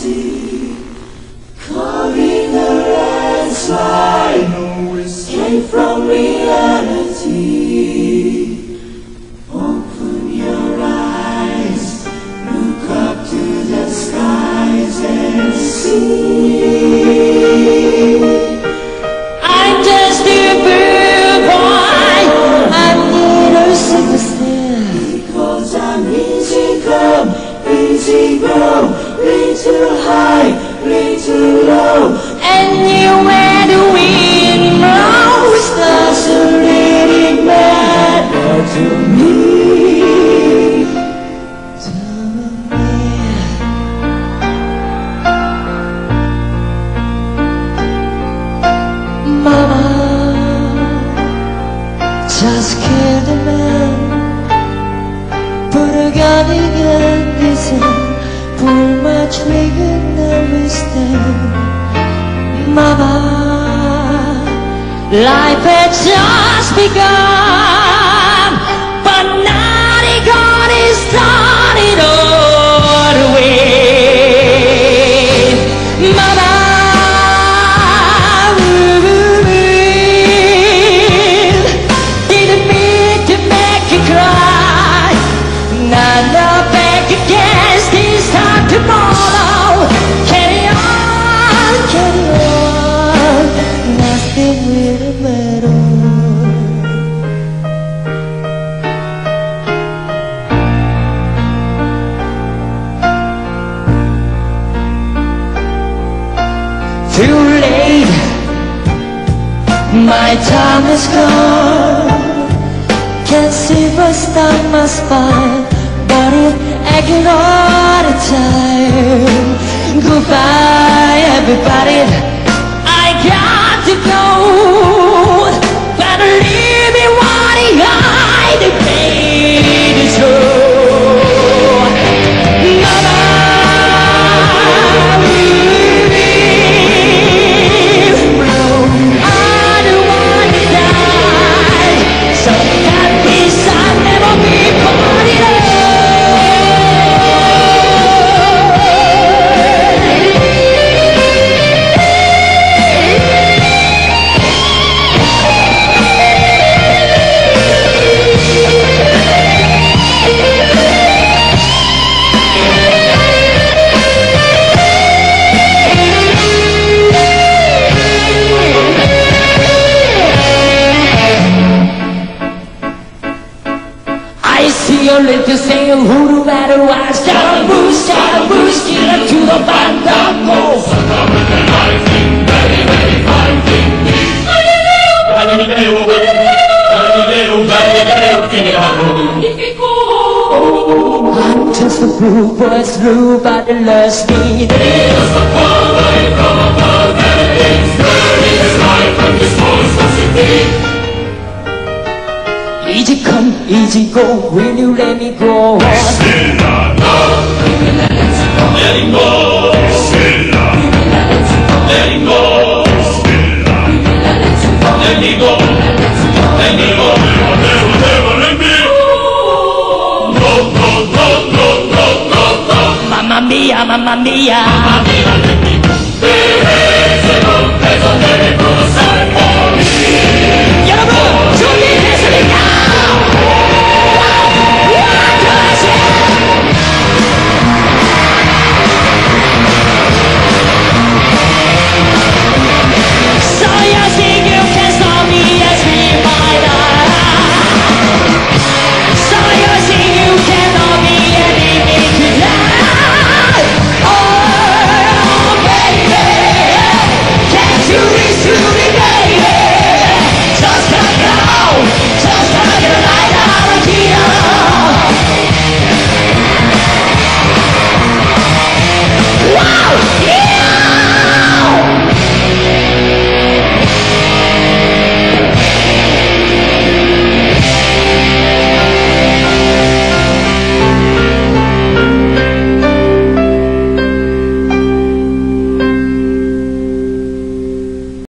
sea, calling the landslide, came from reality. Open your eyes, look up to the skies and see. I'm just a bird boy, I'm little superstar, because I'm easy come, easy go, little high, little low, anywhere the wind blows doesn't really matter to me. Mama, just killed a man, put a gun in his hand, pull my trigger, now we stand. Mama, life had just begun, but now the gun is started all the way. Mama, didn't mean to make you cry. Now no back against this time tomorrow. Carry on, nothing will matter. Too late, my time is gone. Can't see what's down my spine, but it aching all the time. Goodbye, everybody, I got to go. Better leave me wanting high to pay the toll. Mama, I don't want to die, so that peace I'll never be parted of. I see your little sail, who no matter what, start a boost, get up to the Bandaco. I'm just a fool, boy, through, but the last me. There's a far way from above, and it's burning life from this monstrosity. Easy come, easy go, will you let me go? Still not, no. Let him go. Still not. Let him go. Still not. Let me go. Let me go. Never, never let me. No, no, no, no, no, no, no. Mamma mia, mamma mia. Mamma mia, let me go.